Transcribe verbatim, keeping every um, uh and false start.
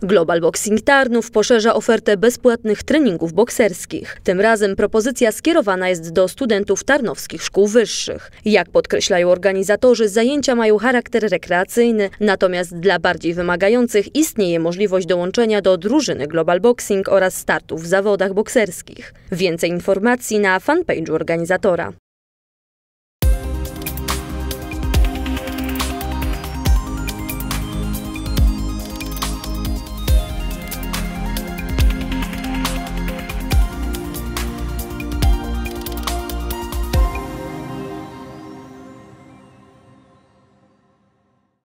Global Boxing Tarnów poszerza ofertę bezpłatnych treningów bokserskich. Tym razem propozycja skierowana jest do studentów tarnowskich szkół wyższych. Jak podkreślają organizatorzy, zajęcia mają charakter rekreacyjny, natomiast dla bardziej wymagających istnieje możliwość dołączenia do drużyny Global Boxing oraz startów w zawodach bokserskich. Więcej informacji na fanpage'u organizatora.